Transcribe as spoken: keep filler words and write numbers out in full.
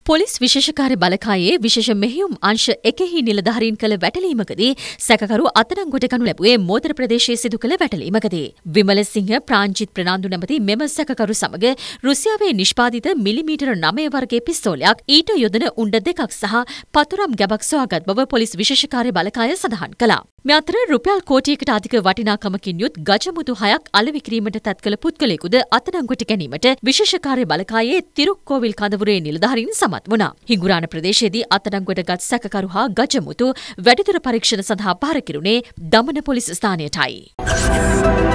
Police විශේෂකාර්ය බලකායේ විශේෂ මෙහෙයුම් අංශ එකෙහි නිලධාරීන් කළ වැටලීමකදී සැකකරු අත්අඩංගුවට ගනු ලැබුවේ මෝතර ප්‍රදේශයේ සිදු කළ වැටලීමකදී. විමලසිංහ ප්‍රාංජිත් ප්‍රනාන්දු නැමැති මෙම සැකකරු සමග රුසියාවේ නිෂ්පාදිත මිලිමීටර නවය වර්ගයේ පිස්තෝලයක්, ඊට යොදන උණ්ඩ දෙකක් සහ පතුරම් ගැබක් සොයාගත් බව පොලිස් විශේෂකාර්ය බලකාය සඳහන් කළා. මේ අතර රුපියල් කෝටියකට අධික වටිනාකමකින් යුත් ගජමුතු හයක් අලෙවි කිරීමට තත් කළ පුද්ගලයෙකුද අත්අඩංගුවට ගැනීමට විශේෂකාර්ය බලකායේ තිරුක්කෝවිල් කඳවුරේ නිලධාරීන් සමත් වුණා. හිඟුරාන ප්‍රදේශයේදී අත්අඩංගුවට ගත් සැකකරු හා ගජමුතු වැඩිදුර පරීක්ෂණ සඳහා පහර කෙරුණේ දමන පොලිස් ස්ථානයටයි.